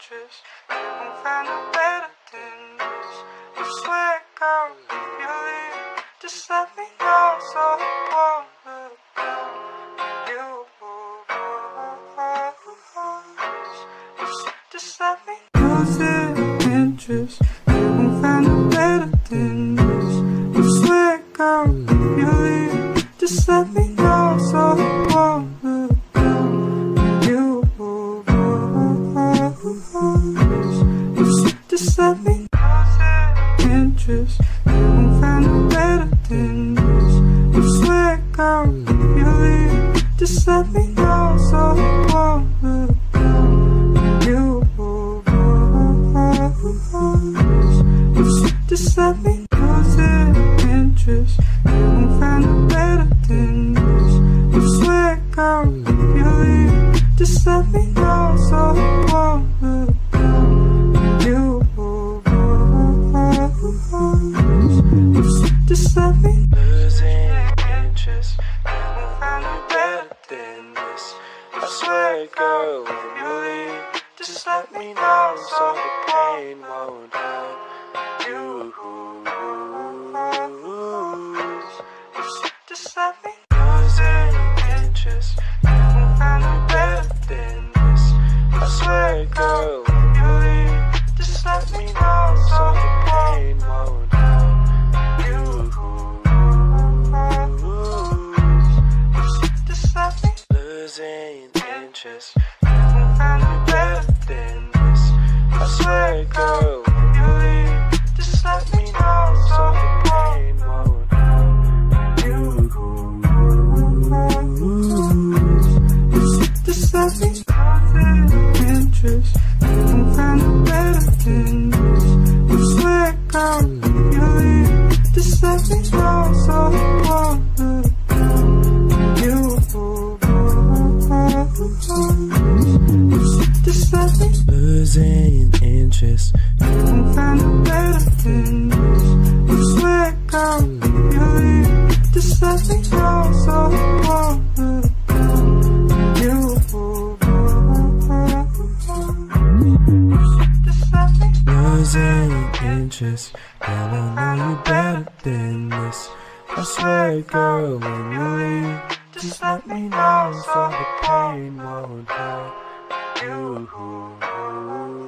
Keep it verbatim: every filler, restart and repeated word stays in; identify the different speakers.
Speaker 1: interest. You won't find no better than this. I swear, girl, if you leave, just let me know so I won't look down on you. Just let me lose it, interest. You won't find no better than this. I swear, girl, if you leave, just let me know so I won't look down on you. Just let me lose it, interest. You won't find no better than this. I swear, girl, if you leave, just let me know so I won't look down on you. Just let me lose it, interest. You won't find no better than this. I swear, girl, if you leave, just let me know so I won't look down on you. Just let me losing interest. You won't find no better than this. I swear, girl, when you leave, just let me know so the pain won't hurt you. Just let me losing interest. You won't find no better than this. I swear, girl, when you leave, just let me know so the pain won't hurt you. Just let me losing interest. You won't find no better than this. I swear, girl, when you leave, just let me know so the pain won't hurt you. Just let me lose interest. You won't find no better than this. I swear, girl, if you leave, just let me know so I won't look down on you. Just let me losing interest. You won't find no better than this. I swear, girl, if you leave, just let me know so I won't look down on you. Just let me losing interest. Girl, I know you better than this. I swear, girl, when you leave, just let me know so the pain won't hurt you.